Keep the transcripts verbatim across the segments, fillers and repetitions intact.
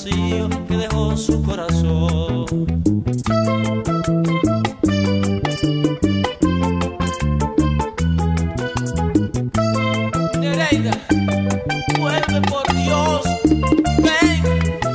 vacío que dejó su corazón. Nereida, vuelve por Dios, ven.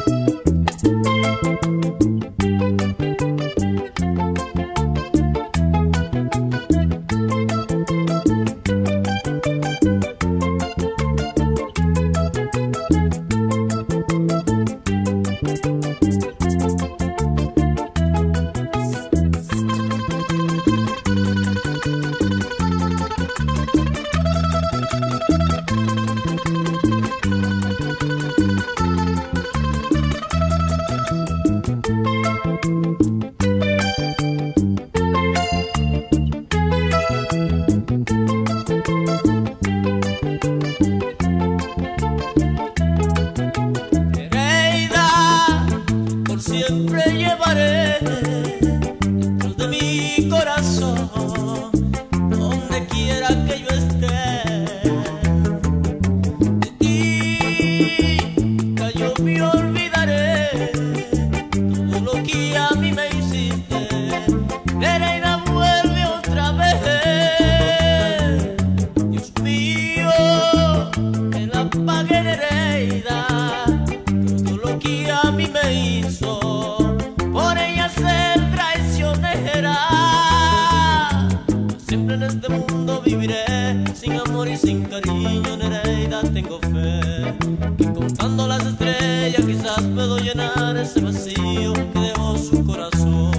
Siempre llevaré dentro de mi corazón, donde quiera que yo esté. De ti nunca yo me olvidaré todo lo que a mí me hiciste. Nereida, vuelve otra vez. Dios mío, que la pague Nereida todo lo que a mí me hizo. Siempre en este mundo viviré sin amor y sin cariño. Nereida, tengo fe que contando las estrellas quizás puedo llenar ese vacío que dejó su corazón.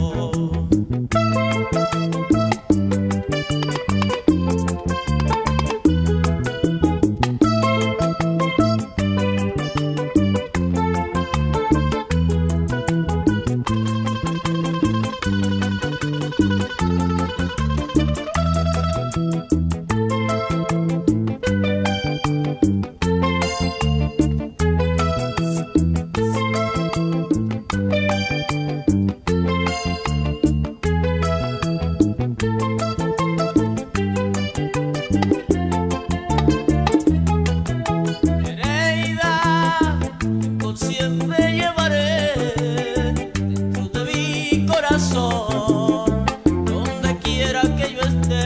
Siempre llevaré dentro de mi corazón, donde quiera que yo esté.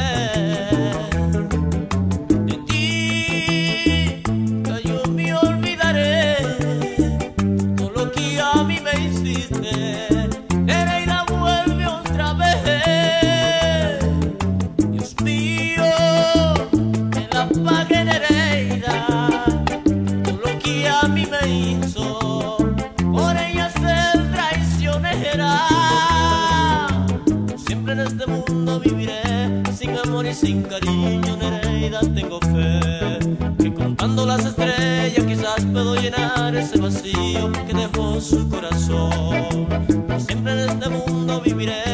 De ti nunca yo me olvidaré todo lo que a mí me hiciste. Nereida, vuelve otra vez. Dios mío, que la pague Nereida todo lo que a mí me hizo. Siempre en este mundo viviré sin amor y sin cariño. Nereida, tengo fe que contando las estrellas quizás puedo llenar ese vacío que dejó su corazón. Siempre en este mundo viviré